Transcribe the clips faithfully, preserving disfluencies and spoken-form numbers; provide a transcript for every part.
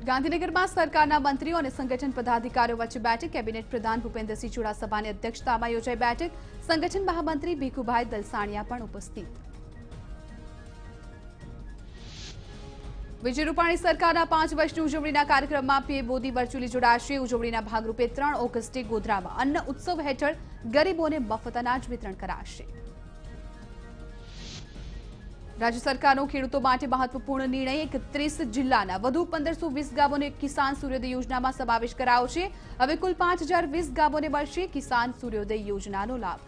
ગાંધીનગરમાં સરકારના મંત્રીઓ અને સંગઠન પદાધિકારીઓ વચ્ચે બેઠક કેબિનેટ પ્રધાન ભૂપેન્દ્રસિંહ ચુડાસમાની અધ્યક્ષતામાં યોજાઈ બેઠક સંગઠન મહામંત્રી ભીખુભાઈ દલસાણીયા પણ ઉપસ્થિત। વિજય રૂપાણી સરકારના પાંચ વર્ષની ઉજવણીના કાર્યક્રમમાં પીએમ મોદી વર્ચ્યુઅલી જોડાશે। ઉજવણીના ભાગરૂપે ત્રણ ઓગસ્ટે ગોધરામાં અન્ન ઉત્સવ હેઠળ ગરીબોને મફત અનાજ વિતરણ કરાશે। राज्य सरकारનો ખેડૂતો માટે મહત્વપૂર્ણ નિર્ણય એકત્રીસ જિલ્લાના વધુ પંદરસો વીસ ગામોને કિસાન સૂર્યોદય યોજનામાં સમાવેશ કરાયો છે। હવે કુલ પાંચ હજાર વીસ ગામોને મળશે કિસાન સૂર્યોદય યોજનાનો લાભ।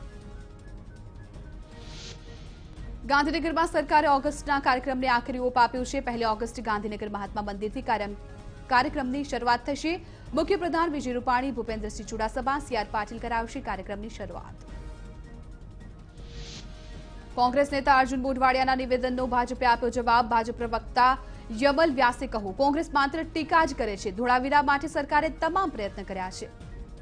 ગાંધીનગરમાં સરકારે ઓગસ્ટના કાર્યક્રમને આખરી ઓપ આપ્યો છે। પહેલી ઓગસ્ટે ગાંધીનગર મહાત્મા મંદિરથી કાર્યક્રમની શરૂઆત થશે। મુખ્યપ્રધાન વિજય રૂપાણી ભૂપેન્દ્રસિંહ ચુડાસમા સીઆર પાટીલ કરાવશે કાર્યક્રમની શરૂઆત। कांग्रेस नेता अर्जुन मोढवाडियाના નિવેદનનો ભાજપે આપ્યો જવાબ। ભાજપ પ્રવક્તા યમલ વ્યાસે કહ્યું, કોંગ્રેસ માત્ર ટીકા જ કરે છે, ધોળાવીરા માટે સરકારે તમામ પ્રયત્ન કર્યા છે।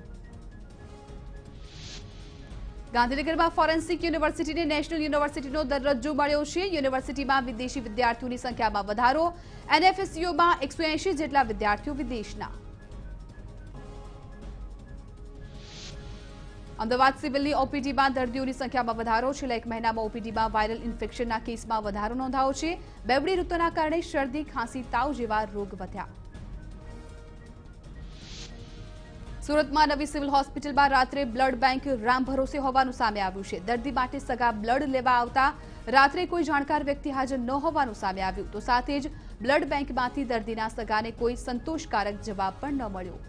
ગાંધીનગરમાં ફોરેન્સિક યુનિવર્સિટીને નેશનલ યુનિવર્સિટીનો દરજ્જો મળ્યો છે। યુનિવર્સિટીમાં વિદેશી વિદ્યાર્થીઓની સંખ્યામાં વધારો। એનએફએસયુમાં એકસો એંશી જેટલા વિદ્યાર્થીઓ વિદેશના। અમદાવાદ સિવિલની ઓપીડીમાં દર્દીઓની સંખ્યામાં વધારો। છેલ્લા એક મહિનામાં ઓપીડીમાં વાયરલ ઇન્ફેક્શનના કેસમાં વધારો નોંધાયો છે। બેવડી ઋતુના કારણે શરદી, ખાંસી, તાવ જેવા રોગ વધ્યા। સુરતમાં નવી સિવિલ હોસ્પિટલમાં રાત્રે બ્લડ બેંક રામ ભરોસે હોવાનું સામે આવ્યું છે। દર્દી માટે સગા બ્લડ લેવા આવતા રાત્રે કોઈ જાણકાર વ્યક્તિ હાજર ન હોવાનું સામે આવ્યું, તો સાથે જ બ્લડ બેંકમાંથી દર્દીના સગાને કોઈ સંતોષકારક જવાબ પણ ન મળ્યો।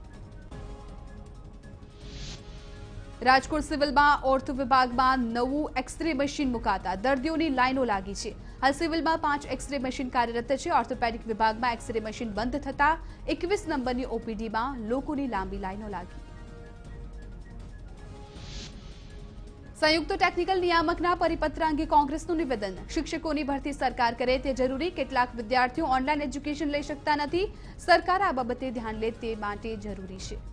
રાજકોટ સિવિલમાં ઓર્થો વિભાગમાં નવું એક્સરે મશીન મુકાતા દર્દીઓની લાઈનો લાગી છે। હાલ સિવિલમાં પાંચ એક્સરે મશીન કાર્યરત છે। ઓર્થોપેડિક વિભાગમાં એક્સરે મશીન બંધ થતા એકવીસ નંબરની ઓપીડીમાં લોકોની લાંબી લાઈનો લાગી। સંયુક્ત ટેકનિકલ નિયામકના પરિપત્ર અંગે કોંગ્રેસનું નિવેદન। શિક્ષકોની ભરતી સરકાર કરે તે જરૂરી। કેટલાક વિદ્યાર્થીઓ ઓનલાઈન એજ્યુકેશન લઈ શકતા નથી, સરકાર આ બાબતે ધ્યાન લે તે માટે જરૂરી છે।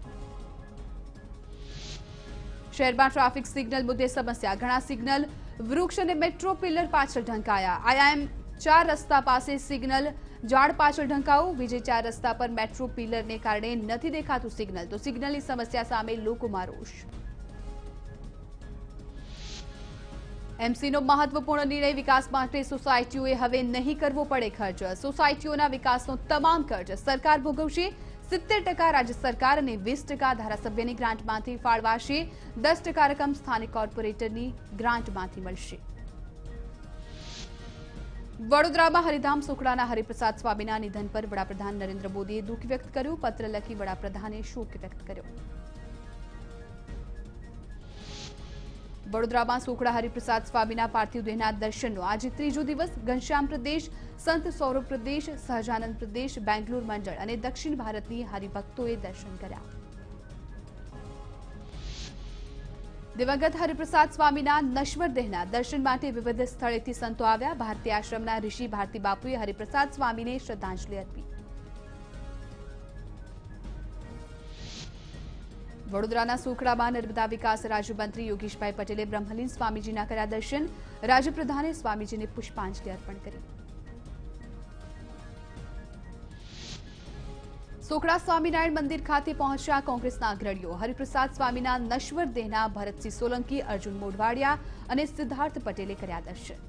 શહેરમાં ટ્રાફિક સિગ્નલ મુદ્દે સમસ્યા। ઘણા સિગ્નલ વૃક્ષ અને મેટ્રો પિલર પાછળ ઢંકાયા। આઈઆઈએમ ચાર રસ્તા પાસે સિગ્નલ ઝાડ પાછળ ઢંકાયું। વિજય ચાર રસ્તા પર મેટ્રો પિલરને કારણે નથી દેખાતું સિગ્નલ, તો સિગ્નલની સમસ્યા સામે લોકોમાં રોષ। એમસીનો મહત્વપૂર્ણ નિર્ણય। વિકાસ માટે સોસાયટીઓએ હવે નહીં કરવો પડે ખર્ચ। સોસાયટીઓના વિકાસનો તમામ ખર્ચ સરકાર ભોગવશે। સિત્તેર ટકા રાજ્ય સરકાર અને વીસ ટકા ધારાસભ્યની ગ્રાન્ટમાંથી ફાળવાશે। દસ ટકા રકમ સ્થાનિક કોર્પોરેટરની ગ્રાન્ટમાંથી મળશે। વડોદરામાં હરિધામ સુખડાના હરિપ્રસાદ સ્વામીના નિધન પર વડાપ્રધાન નરેન્દ્ર મોદીએ દુઃખ વ્યક્ત કર્યું। પત્ર લખી વડાપ્રધાને શોક વ્યક્ત કર્યો। વડોદરામાં સુખડા હરિપ્રસાદ સ્વામીના પાર્થિવ દેહના દર્શનનો આજે ત્રીજો દિવસ। ઘનશ્યામ પ્રદેશ, સંત સૌરભ પ્રદેશ, સહજાનંદ પ્રદેશ, બેંગ્લોર મંડળ અને દક્ષિણ ભારતની હરિભક્તોએ દર્શન કર્યા। દિવંગત હરિપ્રસાદ સ્વામીના નશ્વર દેહના દર્શન માટે વિવિધ સ્થળેથી સંતો આવ્યા। ભારતીય આશ્રમના ઋષિ ભારતી બાપુએ હરિપ્રસાદ સ્વામીને શ્રદ્ધાંજલિ અર્પી। વડોદરાના સુખડામાં નર્મદા વિકાસ રાજ્યમંત્રી યોગીશભાઈ પટેલે બ્રહ્મલીન સ્વામીજીના કર્યા દર્શન। રાજ્યપ્રધાને સ્વામીજીને પુષ્પાંજલિ અર્પણ કરી। સુખડા સ્વામિનારાયણ મંદિર ખાતે પહોંચ્યા કોંગ્રેસના અગ્રણીઓ। હરિપ્રસાદ સ્વામીના નશ્વર દેહના ભરતસિંહ સોલંકી, અર્જુન મોઢવાડિયા અને સિદ્ધાર્થ પટેલે કર્યા દર્શન।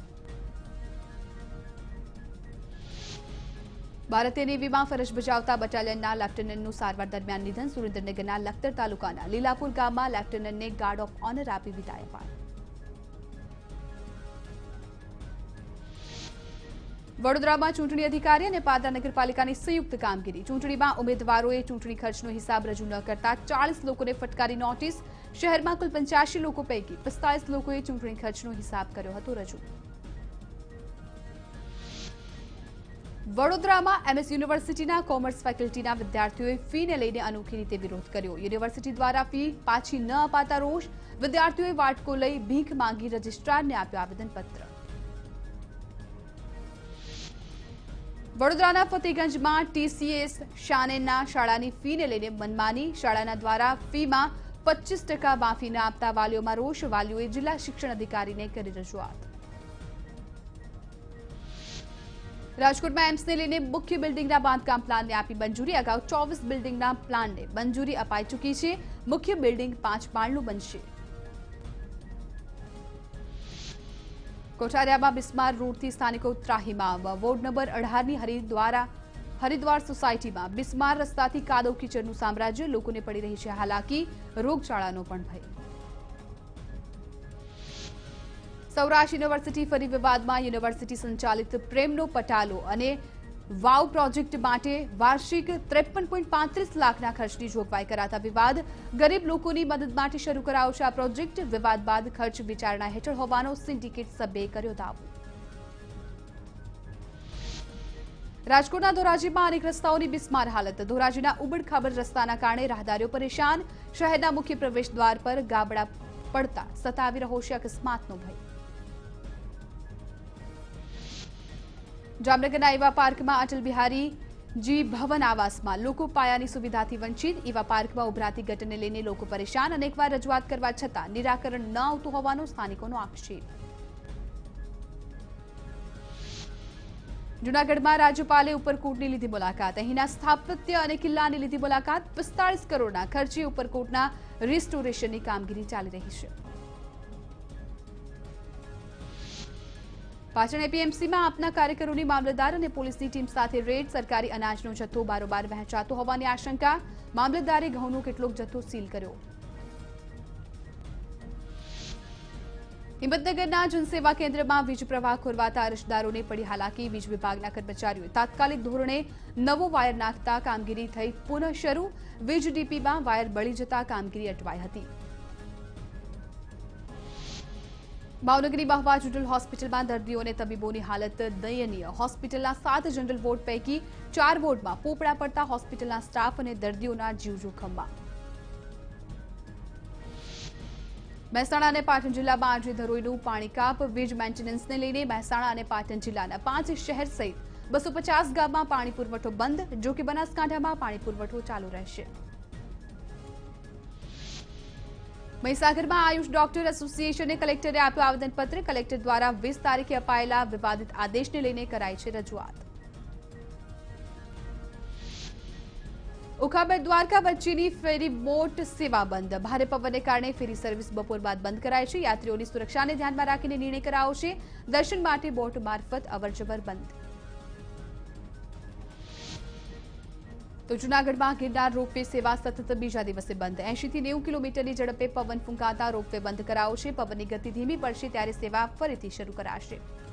ભારતીય નેવીમાં ફરજ બજાવતા બટાલિયનના લેફ્ટનન્ટનું સારવાર દરમિયાન નિધન। સુરેન્દ્રનગરના લખતર તાલુકાના લીલાપુર ગામમાં લેફ્ટનન્ટને ગાર્ડ ઓફ ઓનર આપી વિદાય અપાઈ। વડોદરામાં ચૂંટણી અધિકારી અને પાદરા નગરપાલિકાની સંયુક્ત કામગીરી। ચૂંટણીમાં ઉમેદવારોએ ચૂંટણી ખર્ચનો હિસાબ રજૂ ન કરતા ચાલીસ લોકોને ફટકારી નોટિસ। શહેરમાં કુલ પંચ્યાસી લોકો પૈકી પિસ્તાલીસ લોકોએ ચૂંટણી ખર્ચનો હિસાબ કર્યો હતો રજૂ। વડોદરામાં એમએસ યુનિવર્સિટીના કોમર્સ ફેકલ્ટીના વિદ્યાર્થીઓએ ફીને લઈને અનોખી રીતે વિરોધ કર્યો। યુનિવર્સિટી દ્વારા ફી પાછી ન અપાતા રોષ। વિદ્યાર્થીઓએ વાટકો લઈ ભીખ માંગી રજિસ્ટ્રારને આપ્યો આવેદનપત્ર। વડોદરાના ફતેગંજમાં ટીસીએસ શાનેના શાળાની ફીને લઈને મનમાની। શાળાના દ્વારા ફીમાં પચીસ ટકા માફી ન આપતા વાલીઓમાં રોષ। વાલીઓએ જિલ્લા શિક્ષણ અધિકારીને કરી રજૂઆત। રાજકોટમાં એમ્સને લઈને મુખ્ય બિલ્ડિંગના બાંધકામ પ્લાનને આપી મંજૂરી। અગાઉ ચોવીસ બિલ્ડિંગના પ્લાનને મંજૂરી અપાઈ ચૂકી છે। મુખ્ય બિલ્ડિંગ પાંચ માળનું બનશે। કોઠારિયામાં બિસ્માર રોડથી સ્થાનિકો ત્રાહીમામ। વોર્ડ નંબર અઢારની હરિદ્વારા હરિદ્વાર સોસાયટીમાં બિસ્માર રસ્તાથી કાદવ કીચડનું સામ્રાજ્ય। લોકોને પડી રહી છે હાલાકી, રોગચાળાનો પણ ભય। સૌરાષ્ટ્ર યુનિવર્સિટી ફરી વિવાદમાં। યુનિવર્સિટી સંચાલિત પ્રેમનો પટાલો અને વાવ પ્રોજેક્ટ માટે વાર્ષિક ત્રેપન પોઈન્ટ પાંત્રીસ લાખના ખર્ચની જોગવાઈ કરાતા વિવાદ। ગરીબ લોકોની મદદ માટે શરૂ કરાયો છે આ પ્રોજેક્ટ। વિવાદ બાદ ખર્ચ વિચારણા હેઠળ હોવાનો સિન્ડિકેટ સભ્યે કર્યો દાવો। રાજકોટના ધોરાજીમાં અનેક રસ્તાઓની બિસ્માર હાલત। ધોરાજીના ઉબડખાબડ રસ્તાના કારણે રાહદારીઓ પરેશાન। શહેરના મુખ્ય પ્રવેશદ્વાર પર ગાબડા પડતા સતાવી રહ્યો છે અકસ્માતનો ભય। જામનગરના ઈવા પાર્કમાં અટલ બિહારી जी भवन आवासમાં લોકો પાયાની સુવિધાથી વંચિત। ઈવા પાર્કમાં ઉભરાતી ગટરને લઈને લોકો પરેશાન। અનેકવાર રજૂઆત કરવા છતાં નિરાકરણ ન આવતું હોવાનો સ્થાનિકોનો આક્ષેપ। જૂનાગઢમાં રાજ્યપાલે ઉપરકોટની લીધી મુલાકાત। અહીંના સ્થાપત્ય અને કિલ્લાની લીધી મુલાકાત। પિસ્તાળીસ કરોડના ખર્ચે ઉપરકોટના રિસ્ટોરેશનની કામગીરી ચાલી રહી છે। પાટણ એપીએમસીમાં આપના કાર્યકરોની મામલતદાર અને પોલીસની ટીમ સાથે રેડ। સરકારી અનાજનો જથ્થો બારોબાર વહેંચાતો હોવાની આશંકા। મામલતદારે ઘઉંનો કેટલોક જથ્થો સીલ કર્યો। હિંમતનગરના જનસેવા કેન્દ્રમાં વીજ પ્રવાહ ખોરવાતા અરજદારોને પડી હાલાકી। વીજ વિભાગના કર્મચારીઓએ તાત્કાલિક ધોરણે નવો વાયર નાખતા કામગીરી થઈ પુનઃ શરૂ। વીજ ડીપીમાં વાયર બળી જતા કામગીરી અટવાઈ હતી। ભાવનગરની મહુવા જનરલ હોસ્પિટલમાં દર્દીઓને તબીબોની હાલત દયનીય। હોસ્પિટલના સાત જનરલ વોર્ડ પૈકી ચાર વોર્ડમાં પોપડા પડતા હોસ્પિટલના સ્ટાફ અને દર્દીઓના જીવ જોખમમાં। મહેસાણા અને પાટણ જિલ્લામાં આજે ધરોઈનું પાણી કાપ। વીજ મેન્ટેનન્સને લઈને મહેસાણા અને પાટણ જિલ્લાના પાંચ શહેર સહિત બસો પચાસ ગામમાં પાણી પુરવઠો બંધ। જો કે બનાસકાંઠામાં પાણી પુરવઠો ચાલુ રહેશે। મહીસાગરમાં આયુષ ડોક્ટર એસોસિએશને કલેક્ટરે આપ્યો આવેદનપત્ર। કલેક્ટર દ્વારા વીસ તારીખે અપાયેલા વિવાદિત આદેશને લઈને કરાઈ છે રજૂઆત। ઉખાબેટ દ્વારકા વચ્ચેની ફેરી બોટ સેવા બંધ। ભારે પવનને કારણે ફેરી સર્વિસ બપોર બાદ બંધ કરાઈ છે। યાત્રીઓની સુરક્ષાને ધ્યાનમાં રાખીને નિર્ણય કરાયો છે। દર્શન માટે બોટ મારફત અવરજવર બંધ। તો જૂનાગઢમાં ગિરનાર રોપવે સેવા સતત બીજા દિવસે બંધ। એંશી થી નેવું કિલોમીટરની ઝડપે પવન ફૂંકાતા રોપવે બંધ કરાયો છે। પવનની ગતિ ધીમી પડશે ત્યારે સેવા ફરીથી શરૂ કરાશે।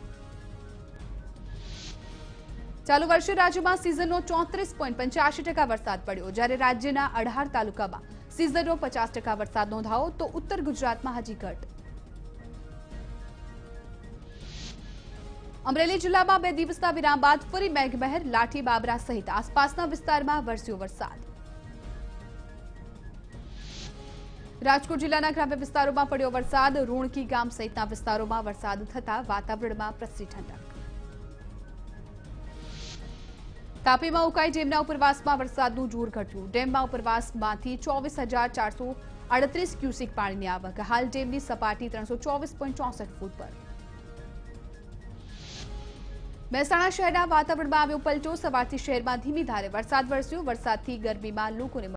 ચાલુ વર્ષે રાજ્યમાં સિઝનનો ચોત્રીસ પોઈન્ટ પંચ્યાસી ટકા વરસાદ પડ્યો। જ્યારે રાજ્યના અઢાર તાલુકામાં સિઝનનો પચાસ ટકા વરસાદ નોંધાયો તો ઉત્તર ગુજરાતમાં હજી ઘટ। અમરેલી જિલ્લામાં બે દિવસના વિરામ બાદ ફરી મેઘમહેર। લાઠી બાબરા સહિત આસપાસના વિસ્તારમાં વરસ્યો વરસાદ। રાજકોટ જિલ્લાના ગ્રામ્ય વિસ્તારોમાં પડ્યો વરસાદ। રૂણકી ગામ સહિતના વિસ્તારોમાં વરસાદ થતા વાતાવરણમાં પ્રસરી ઠંડક। તાપીમાં ઉકાઈ ડેમના ઉપરવાસમાં વરસાદનું જોર ઘટ્યું। ડેમમાં ઉપરવાસમાંથી ચોવીસ હજાર ચારસો અડત્રીસ ક્યુસેક પાણીની આવક। હાલ ડેમની સપાટી ત્રણસો ચોવીસ પોઈન્ટ ચોસઠ ફૂટ પર। મહેસાણા શહેરના વાતાવરણમાં આવ્યો પલટો। સવારથી શહેરમાં ધીમી ધારે વરસાદ વરસ્યો। વરસાદથી ગરમીમાં લોકોને